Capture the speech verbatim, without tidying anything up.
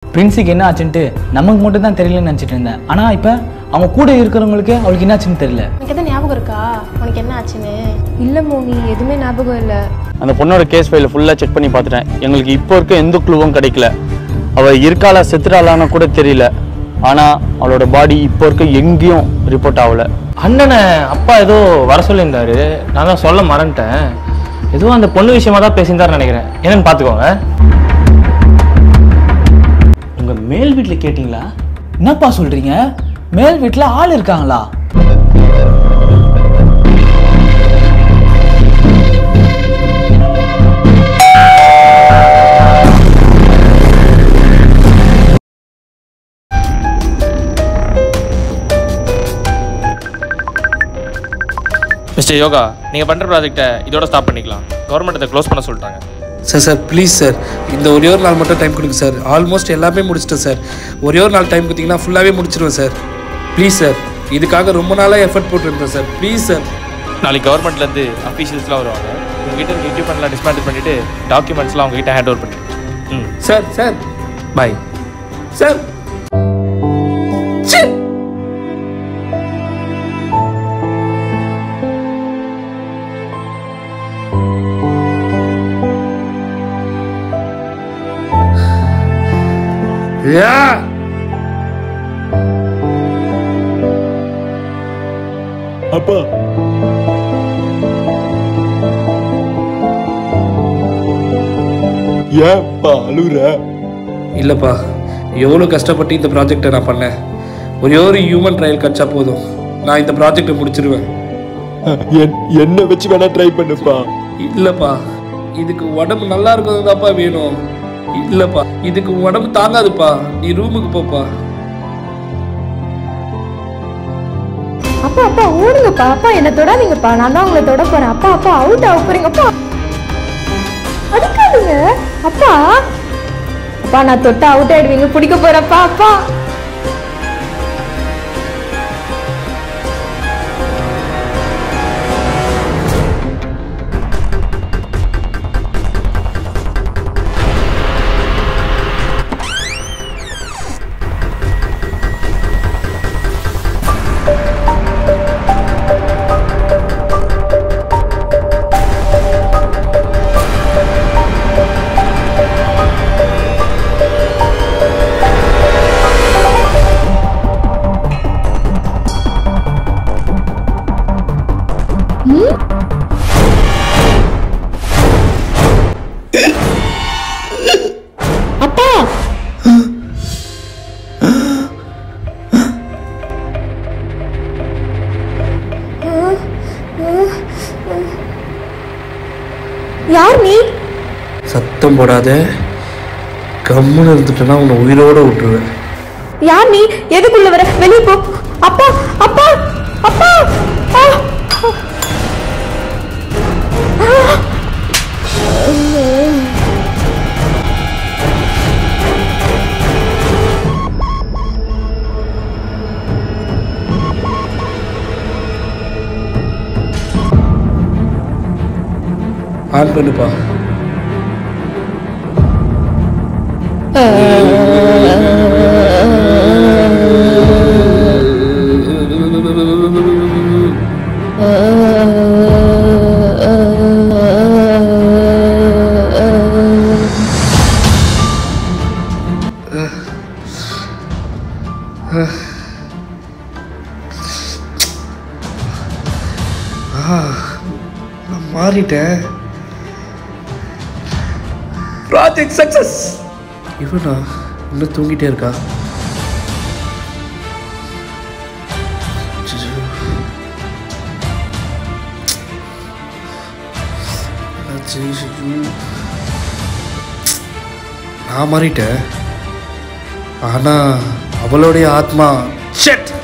பிரின்ஸுக்கு என்ன ஆச்சுன்ட்டு நமக்கு மட்டும் தான் தெரியலன்னு நினச்சிட்டு இருந்தேன். ஆனால் இப்போ அவங்க கூட இருக்கிறவங்களுக்கு அவளுக்கு என்ன ஆச்சுன்னு தெரியல. உனக்கு எதாவது ஞாபகம் இருக்கா உனக்கு என்ன ஆச்சுன்னு? இல்லை மோனி, எதுவுமே ஞாபகம் இல்லை. அந்த பொண்ணோட கேஸ் ஃபைலை ஃபுல்லாக செக் பண்ணி பார்த்துட்டேன். எங்களுக்கு இப்போ இருக்க எந்த க்ளூவும் கிடைக்கல. அவள் இருக்காளா செத்துறாளான்னு கூட தெரியல. ஆனால் அவளோட பாடி இப்போ இருக்க எங்கேயும் ரிப்போர்ட் ஆகலை. அண்ணனை அப்பா ஏதோ வர சொல்லியிருந்தாரு, நான் தான் சொல்ல மறந்துட்டேன். ஏதோ அந்த பொண்ணு விஷயமா தான் பேசியிருந்தாருன்னு நினைக்கிறேன். என்னன்னு பார்த்துக்கோங்க. உங்கள் மேல் வீட்டில் கேட்டிங்களா? என்னப்பா சொல்கிறீங்க? மேல் வீட்டில் ஆள் இருக்காங்களா? மிஸ்டர் யோகா, நீங்கள் பண்ணுற ப்ராஜெக்டை இதோட ஸ்டாப் பண்ணிக்கலாம். கவர்மெண்ட் அதை க்ளோஸ் பண்ண சொல்லிட்டாங்க. சார் சார் ப்ளீஸ் சார், இந்த ஒரே ஒரு நாள் மட்டும் டைம் கொடுங்க சார். ஆல்மோஸ்ட் எல்லாமே முடிச்சிட்டேன் சார். ஒரே ஒரு நாள் டைம் கொடுத்தீங்கன்னா ஃபுல்லாகவே முடிச்சிடுவேன் சார். ப்ளீஸ் சார், இதுக்காக ரொம்ப நாளாக எஃபர்ட் போட்டுருந்தேன் சார். Please sir. நாளைக்கு கவர்மெண்ட்லேருந்து அஃபீஷியல்ஸ்லாம் வருவாங்க. உங்ககிட்ட இருக்க எக்யூப்மெண்ட்லாம் டிஸ்மேண்டில் பண்ணிவிட்டு டாக்குமெண்ட்ஸ்லாம் உங்ககிட்ட ஹேண்ட் ஓவர் பண்ணிவிட்டு ம் sir sir bye sir. Yeah! அப்பா, ஏன்ப்பா அழுகுற? இல்லைப்பா, எவ்வளோ கஷ்டப்பட்டு இந்த ப்ராஜெக்டை நான் பண்ணேன். ஒரே ஒரு ஹியூமன் ட்ரையல் கிடச்சா போதும், நான் இந்த ப்ராஜெக்டை முடிச்சிருவேன். என்ன வச்சு வேணா ட்ரை பண்ணுப்பா. இல்லைப்பா, இதுக்கு உடம்பு நல்லா இருக்கிறது தான்ப்பா வேணும். இல்லப்பா, இதுக்கு உடம்பு தாங்காதுப்பா. நீ ரூமுக்கு போப்பா. அப்பா அப்பா ஓடுங்கப்பா. அப்பா என்ன தொடாதீங்கப்பா, நான் தான் உங்களை தொட போறேன். அப்பா அப்பா அவுட் ஆக போறீங்கப்பா. அடிக்காதுங்க அப்பா. அப்பா நான் தொட்டா அவுட் ஆயிடுவீங்க, பிடிக்க போறப்பா. அப்பா யார் நீ? சத்தம் போடாத, கம்முன்னு இருந்துட்டேன்னா உன்னை உயிரோட விட்டுருவேன். யார் நீ? எதுக்குள்ள வர? வெளியே போ. அப்பா அப்பா அப்பா. ஆன் பண்ணுப்பா. நான் மாறிட்டேன். Project success. இவனா இன்னும் தூங்கிட்டே இருக்கா? நான் மாறிட்டேன், ஆனா அவளுடைய ஆத்மா ஷட்